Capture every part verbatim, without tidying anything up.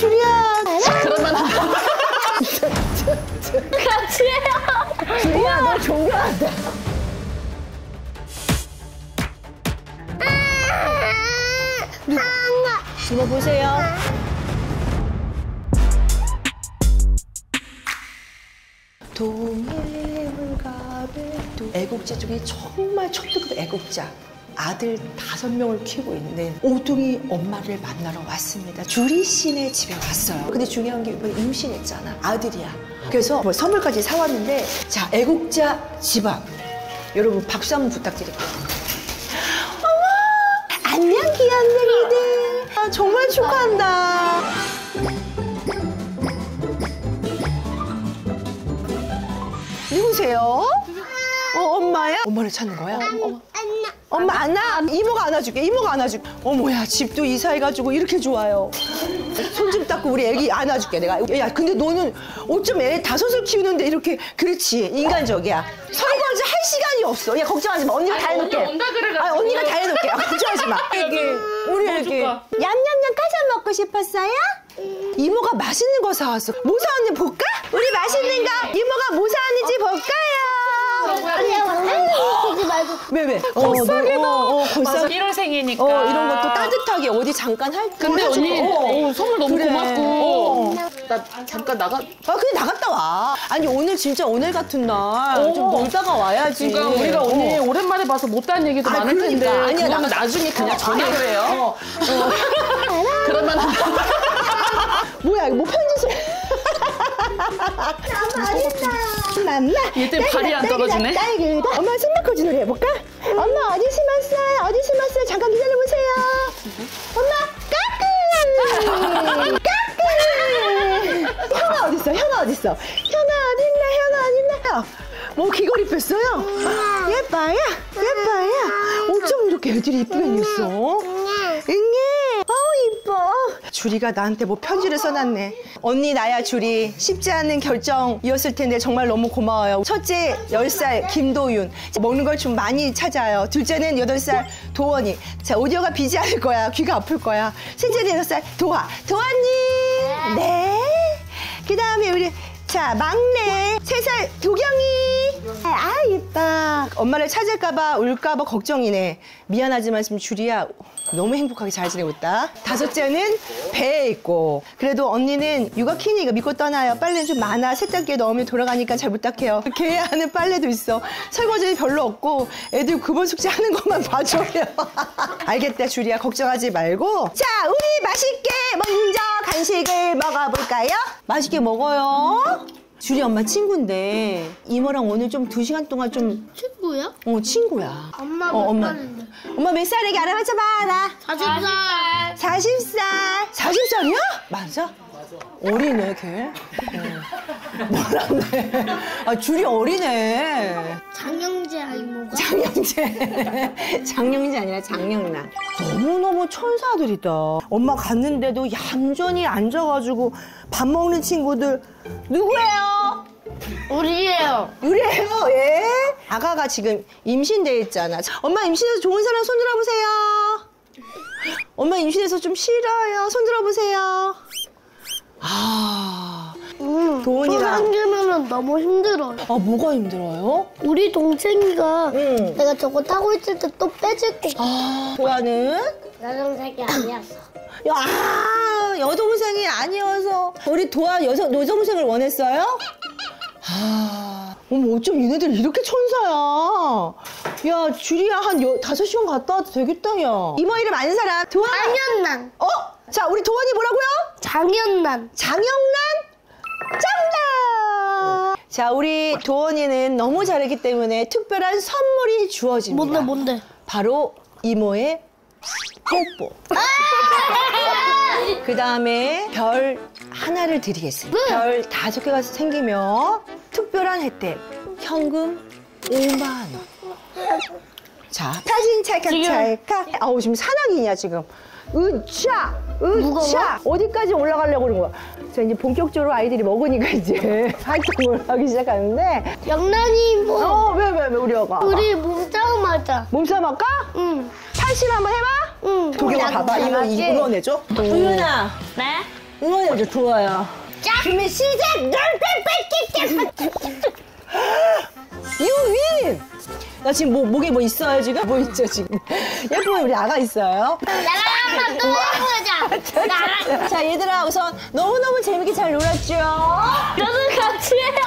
주리야. 그러면 같이 해요. 주리야, 너 존경한다. 집어보세요. 동해물가배 애국자 중에 정말 초특급 애국자 아들 다섯 명을 키우고 있는 오둥이 엄마를 만나러 왔습니다. 주리 씨네 집에 왔어요. 근데 중요한 게 이번에 임신했잖아. 아들이야. 그래서 뭐 선물까지 사왔는데 자, 애국자 집앞 여러분 박수 한번 부탁드릴게요. 어머, 안녕 귀염둥이들. 아, 정말 축하한다. 누구세요? 어, 엄마야? 엄마를 찾는 거야? 어. 엄마 안아? 이모가 안아줄게. 이모가 안아줄게. 어머야, 집도 이사해가지고 이렇게 좋아요. 손 좀 닦고 우리 애기 안아줄게 내가. 야, 근데 너는 어쩜 애 다섯을 키우는데 이렇게. 그렇지, 인간적이야. 설거지 할 시간이 없어. 야, 걱정하지 마. 언니가 다 해놓을게. 온다 그래가지고. 아, 언니가 다 해놓을게. 아, 걱정하지 마. 애기, 우리 뭐 애기. 줄까? 얌얌얌 까자 먹고 싶었어요? 이모가 맛있는 거 사왔어. 뭐 사왔는지 볼까? 우리 맛있는 거 이모가 뭐 사왔는지 볼까요? 아니야, 왕래는 말고. 왜 왜? 겉싸기도. 어, 어, 맞아, 겉싸기. 일월생이니까. 어, 이런 것도 따뜻하게 어디 잠깐 할 때. 근데 언니 어, 어, 선물 너무 그래. 고맙고. 어. 나 잠깐 나가. 아, 그냥 나갔다 와. 아니, 오늘 진짜 오늘 같은 날 좀 어. 놀다가 와야지. 그러니까 우리가 언니 어. 오랜만에 봐서 못한 얘기도 아, 많을 텐데. 그러니까. 아니야, 그거는 나가- 나중에 그냥 전화로 해요. 어. 그러면 뭐야, 이거 뭐 편지 소 맘마. 얘 때문에 발이 안 떨어지네. 엄마 숨바꼭질 놀이 해볼까? 엄마 어디 심었어요? 어디 심었어요? 잠깐 기다려보세요. 엄마 까꿍! 까꿍! 현아 어딨어? 현아 어딨어? 현아 어딨나? 현아 어딨나? 뭐 귀걸이 뺐어요? 예뻐요? 예뻐요? 어쩜 이렇게 애들이 이쁘게 생겼어? 응애. 어우 이뻐. 주리가 나한테 뭐 편지를 써놨네. 언니 나야 주리. 쉽지 않은 결정이었을 텐데 정말 너무 고마워요. 첫째 열 살 김도윤. 먹는 걸 좀 많이 찾아요. 둘째는 여덟 살 도원이. 자, 오디오가 비지 않을 거야. 귀가 아플 거야. 셋째는 여섯 살 도화. 도화님. 네. 그 다음에 우리 자, 막내 세 살 도경이. 아, 예뻐. 엄마를 찾을까봐 울까봐 걱정이네. 미안하지만 지금 주리야 너무 행복하게 잘 지내고 있다. 다섯째는 배에 있고. 그래도 언니는 육아 키니까 믿고 떠나요. 빨래는 좀 많아. 세탁기에 넣으면 돌아가니까 잘 부탁해요. 개야 하는 빨래도 있어. 설거지는 별로 없고 애들 구분 숙제 하는 것만 봐줘요. 알겠다 주리야, 걱정하지 말고. 자, 우리 맛있게 먼저 간식을 먹어볼까요? 맛있게 먹어요. 주리 엄마 친구인데 이모랑 오늘 좀 두 시간 동안 좀 친구야? 어, 친구야. 엄마 어, 몇 엄마. 살인데? 엄마 몇 살이게 알아맞혀봐, 나. 사십 살. 사십 살. 사십 살이야? 맞아? 어리네, 걔. 어. 몰랐네. 아, 줄이 어리네. 장영재 이모가? 장영재. 장영재 아니라 장영란. 너무너무 천사들이다. 엄마 갔는데도 얌전히 앉아가지고 밥 먹는 친구들. 누구예요? 우리예요. 우리예요, 예? 아가가 지금 임신돼 있잖아. 엄마 임신해서 좋은 사람 손 들어보세요. 엄마 임신해서 좀 싫어요. 손 들어보세요. 아, 응. 도훈이랑. 생기면은 너무 힘들어요. 아, 뭐가 힘들어요? 우리 동생이가 응. 내가 저거 타고 있을 때 또 빼질 거. 아, 도아는? 여동생이 아니었어. 야, 아, 여동생이 아니어서 우리 도아 여서, 여동생을 원했어요? 아, 어머, 어쩜 얘네들 이렇게 천사야. 야, 주리야, 한 여, 다섯 시간 갔다 와도 되겠다, 야. 이모 이름 아는 사람? 도아? 장현난. 어? 자, 우리 도원이 뭐라고요? 장현난. 장영란? 짱다! 자, 우리 도원이는 너무 잘했기 때문에 특별한 선물이 주어집니다. 뭔데 뭔데? 바로 이모의 뽀뽀. 그 다음에 별 하나를 드리겠습니다. 별 다섯 개가 생기면 특별한 혜택. 현금 오만 원. 자, 사진 찰칵찰칵. 아우, 지금 산악이냐, 지금. 으차! 으차! 어디까지 올라가려고 그러는 거야? 자, 이제 본격적으로 아이들이 먹으니까 이제 활동을 하기 시작하는데. 영란이 뭐? 어, 왜, 왜, 왜, 우리 여가? 우리 몸싸움 하자. 몸싸움 할까? 응. 팔씨름 한번 해봐? 응. 도경아, 봐봐. 이거, 이거 응원해줘. 도윤아. 네? 응원해줘. 좋아요. 준비 시작! 유윈! 나 지금 뭐, 목에 뭐 있어요, 지금? 뭐 있죠, 지금? 예쁜 우리 아가 있어요. 나랑 한번 또 해보자. 나랑. 자, 얘들아, 우선 너무너무 재밌게 잘 놀았죠? 저도 같이 해요.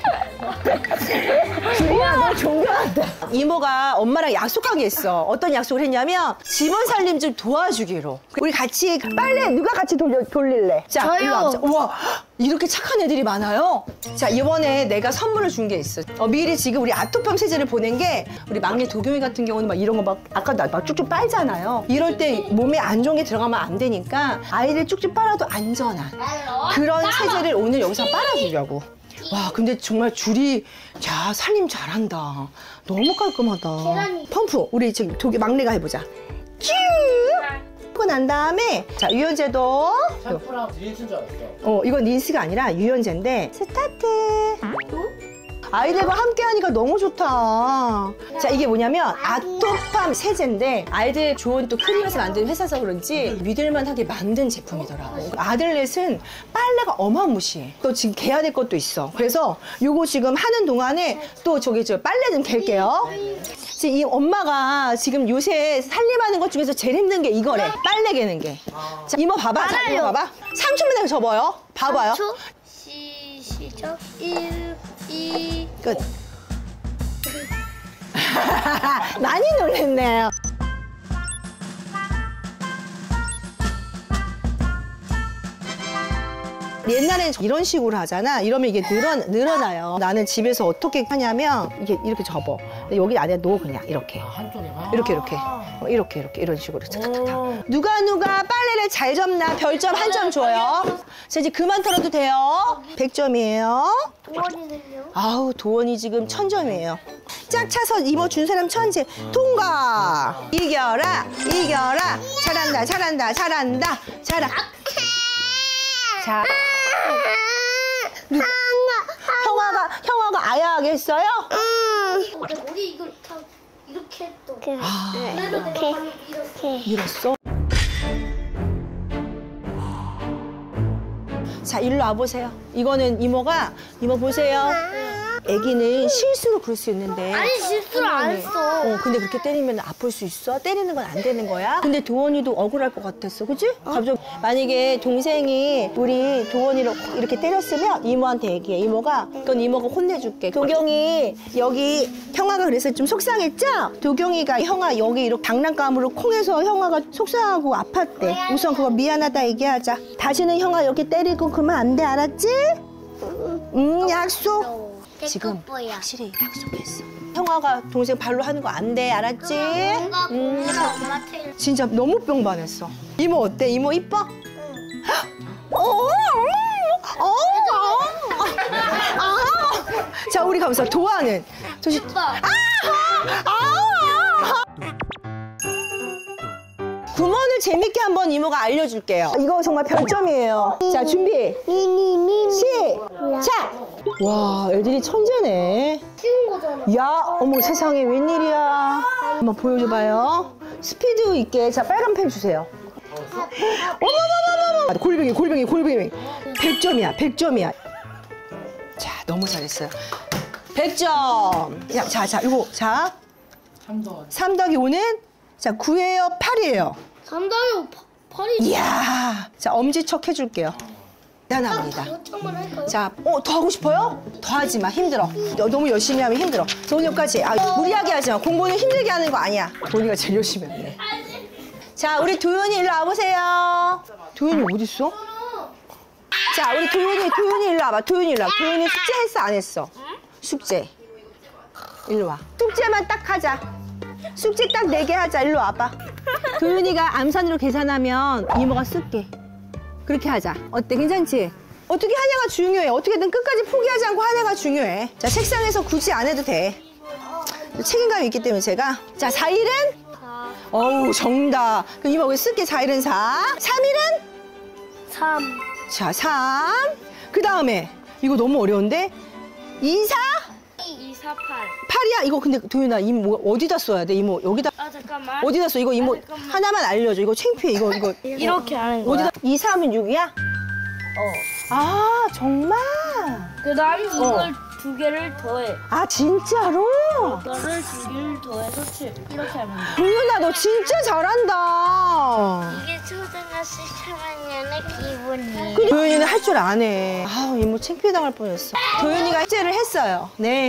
주리야, 너 존경한다. 이모가 엄마랑 약속한 게 있어. 어떤 약속을 했냐면 집안 살림 좀 도와주기로. 우리 같이 빨래 누가 같이 돌려, 돌릴래? 자, 저요. 일로 와보자. 우와, 이렇게 착한 애들이 많아요. 자, 이번에 내가 선물을 준 게 있어. 어, 미리 지금 우리 아토팜 세제를 보낸 게 우리 막내 도겸이 같은 경우는 막 이런 거 막 아까 나 막 쭉쭉 빨잖아요. 이럴 때 몸에 안 좋은 게 들어가면 안 되니까 아이를 쭉쭉 빨아도 안전한 그런 세제를 오늘 여기서 빨아주려고. 와, 근데 정말 줄이, 야, 살림 잘한다. 너무 깔끔하다. 계란이. 펌프, 우리 저기 도기 막내가 해보자. 큐! 하고 난 다음에, 자, 유연제도. 샴푸랑 린스인 줄 알았어. 어, 이건 린스가 아니라 유연제인데, 스타트. 아이들과 함께 하니까 너무 좋다. 자, 이게 뭐냐면 아토팜 세제인데 아이들 좋은 또 크림에서 만든 회사서 그런지 믿을만하게 만든 제품이더라고. 아들넷은 빨래가 어마무시해. 또 지금 개야 될 것도 있어. 그래서 요거 지금 하는 동안에 또 저기 저 빨래 좀 갤게요. 지금 이 엄마가 지금 요새 살림하는 것 중에서 제일 힘든 게 이거래. 빨래 개는 게. 자, 이모 봐봐. 자, 이모 봐봐. 삼 초만 내가 접어요. 봐봐요. 시, 시작. 일, 이. 끝. 많이 놀랬네요. 옛날엔 이런 식으로 하잖아. 이러면 이게 늘어, 늘어나요. 나는 집에서 어떻게 하냐면 이게 이렇게 접어. 근데 여기 안에 넣어 그냥 이렇게. 한쪽에만. 이렇게 이렇게. 어, 이렇게 이렇게 이런 식으로 탁탁탁. 누가 누가 빨래를 잘 접나 별점 한 점 줘요. 자, 이제 그만 털어도 돼요. 백 점이에요. 도원이는요? 아우, 도원이 지금 천 점이에요. 짝 차서 이모 준 사람 천재. 통과. 이겨라, 이겨라. 잘한다, 잘한다, 잘한다, 잘한다. 자, 형아가, 형아가 아야 하겠어요? 우리 이걸 다 이렇게 또. 아, 그래도 내가 방금 이렇게. 이랬어? 자, 일로 와보세요. 이거는 이모가, 이모 보세요. 애기는 실수로 그럴 수 있는데. 아니, 실수를 안 했어. 어, 근데 그렇게 때리면 아플 수 있어? 때리는 건 안 되는 거야? 근데 도원이도 억울할 것 같았어, 그치? 갑자기 만약에 동생이 우리 도원이를 이렇게 때렸으면 이모한테 얘기해. 이모가, 그건 이모가 혼내줄게. 도경이 여기 형아가 그래서 좀 속상했죠? 도경이가 형아 여기 이렇게 장난감으로 콩해서 형아가 속상하고 아팠대. 우선 그거 미안하다 얘기하자. 다시는 형아 이렇게 때리고 그러면 안 돼, 알았지? 응, 약속. 지금 확실히 약속했어. 형아가 동생 발로 하는 거 안 돼, 알았지? 뭔가 음, 뭔가 엄마 테일. 진짜 너무 뿅반했어. 이모 어때? 이모 이뻐? 어, 어, 어, 아. 자, 우리 가면서 도와는 조심. 오빠. 구먼을 재밌게 한번 이모가 알려줄게요. 이거 정말 별점이에요. 자, 준비. 시작. 와, 애들이 천재네. 쉬운 거잖아. 야, 어머 세상에 웬일이야. 한번 보여줘봐요. 스피드 있게. 자, 빨간 펜 주세요. 어머머머머머. 골뱅이, 골뱅이, 골뱅이. 백 점이야, 백 점이야. 자, 너무 잘했어요. 백 점. 야, 자, 자, 이거, 자. 삼 더하기 오는? 자, 구예요, 팔이에요? 삼 더하기 팔이. 이야. 자, 엄지척 해줄게요. 대단합니다. 요청만 할 거야. 자, 어, 더 하고 싶어요? 더 하지 마. 힘들어. 너, 너무 열심히 하면 힘들어. 자, 오늘까지. 아, 무리하게 하지 마. 공부는 힘들게 하는 거 아니야. 도윤이가 제일 열심히 했네. 자, 우리 도윤이 일로 와보세요. 도윤이 어딨어? 자, 우리 도윤이, 도윤이 일로 와봐. 도윤이 일로 와. 도윤이 숙제 했어, 안 했어? 숙제. 일로 와. 숙제만 딱 하자. 숙제 딱 네 개 하자. 일로 와봐. 도윤이가 암산으로 계산하면 이모가 쓸게. 그렇게 하자. 어때? 괜찮지? 어떻게 하냐가 중요해. 어떻게든 끝까지 포기하지 않고 하냐가 중요해. 자, 책상에서 굳이 안 해도 돼. 책임감이 있기 때문에 제가. 자, 사 일은? 어우, 정답. 그럼 이모 여기 쓸게. 사 일은 사. 삼 일은? 삼. 자, 삼. 그 다음에 이거 너무 어려운데? 이, 사? 이, 사, 팔. 팔이야? 이거 근데 도윤아, 이모 어디다 써야 돼? 이모 여기다. 아, 잠깐만. 어디다 써? 이거 이모 아, 잠깐만. 하나만 알려줘. 이거 창피해. 이거, 이거. 이렇게 하는 거야. 어디다? 이, 삼은 육이야? 아, 정말? 그 다음 이걸 두 개를 더해. 아, 진짜로? 이거를 두 개를 더해서 칠. 이렇게 하면 돼. 도윤아, 너 진짜 잘한다. 이게 초등학생 삼 학년의 기분이. 도윤이는 할 줄 아네. 아우, 이모 창피해 당할 뻔했어. 도윤이가 숙제를 했어요. 네.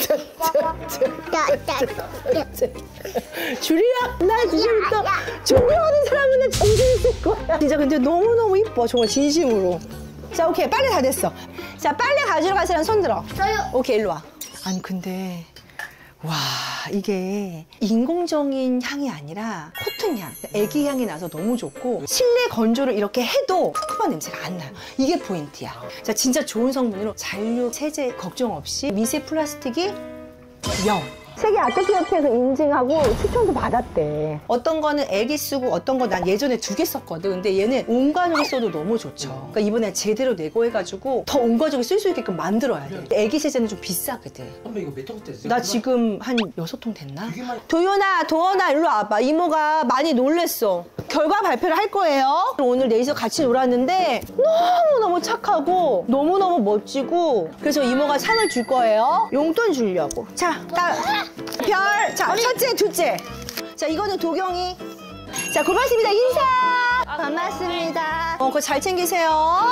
주리야, 나 지금부터 존경하는 사람은 정신 있을 거야. 진짜 근데 너무너무 이뻐. 정말 진심으로. 자, 오케이. 빨래 다 됐어. 자, 빨래 가지러 갈 사람 손 들어. 저요. 오케이, 일로 와. 아니, 근데 와, 이게 인공적인 향이 아니라 코튼 향, 애기 향이 나서 너무 좋고 실내 건조를 이렇게 해도 텁텁한 냄새가 안 나요. 이게 포인트야. 자, 진짜 좋은 성분으로 잔류, 세제 걱정 없이 미세 플라스틱이 영. 세계 아토피협회에서 인증하고 추천도 받았대. 어떤 거는 애기 쓰고 어떤 거 난 예전에 두 개 썼거든. 근데 얘는 온 가족이 써도 너무 좋죠. 그러니까 이번에 제대로 내고 해가지고 더 온 가족이 쓸 수 있게끔 만들어야 돼. 애기 세제는 좀 비싸거든. 선배 이거 몇 통 됐어요? 나 지금 한 여섯 통 됐나? 되게 많이- 도윤아, 도원아, 일로 와봐. 이모가 많이 놀랬어. 결과 발표를 할 거예요. 오늘 넷이서 같이 놀았는데 너무너무 착하고 너무너무 멋지고 그래서 이모가 상을 줄 거예요. 용돈 주려고. 자, 다, 별. 자, 첫째, 둘째. 자, 이거는 도경이. 자, 고맙습니다. 인사. 고맙습니다. 어, 그거 잘 챙기세요.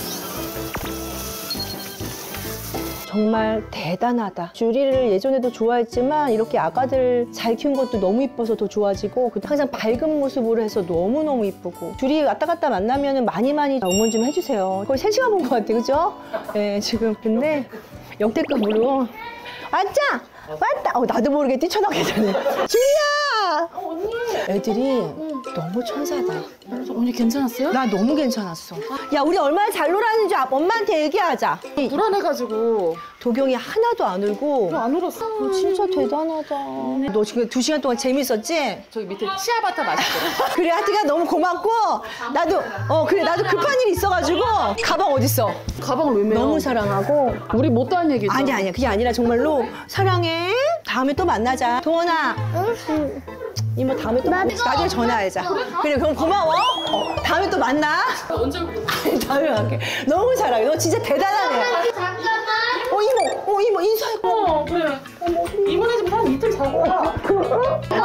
정말 대단하다. 주리를 예전에도 좋아했지만 이렇게 아가들 잘 키운 것도 너무 이뻐서 더 좋아지고 항상 밝은 모습으로 해서 너무너무 이쁘고 주리 왔다 갔다 만나면 많이 많이 응원 좀 해주세요. 거의 세 시간 본 것 같아, 그죠? 네, 지금 근데 역대급으로 왔자! 왔다! 어, 나도 모르게 뛰쳐나가게 되네. 주리야! 애들이 너무 천사다. 언니 괜찮았어요? 나 너무 괜찮았어. 야, 우리 얼마나 잘 놀았는지 엄마한테 얘기하자. 불안해가지고 도경이 하나도 안 울고 안 울었어. 어, 진짜 대단하다. 너 지금 두 시간 동안 재밌었지? 저기 밑에 치아바타 맛있더라. 그래, 하여튼가 너무 고맙고 나도 어 그래 나도 급한 일이 있어가지고 가방 어딨어? 가방을 왜 매요? 너무 사랑하고 우리 못다한 얘기죠. 아니 아니야 그게 아니라 정말로 사랑해. 다음에 또 만나자. 도원아. 응. 이모 다음에 또 만나. 나중에 전화하자. 그래 그럼 고마워. 어, 다음에 또 만나. 언제 올 거야? 다음에 갈게. 너무 사랑해. 너 진짜 대단하네. 잠깐만. 어 이모, 어 이모 인사해. 어, 그래. 어머, 이번에 좀 한 이틀 자고 와. 그, 어?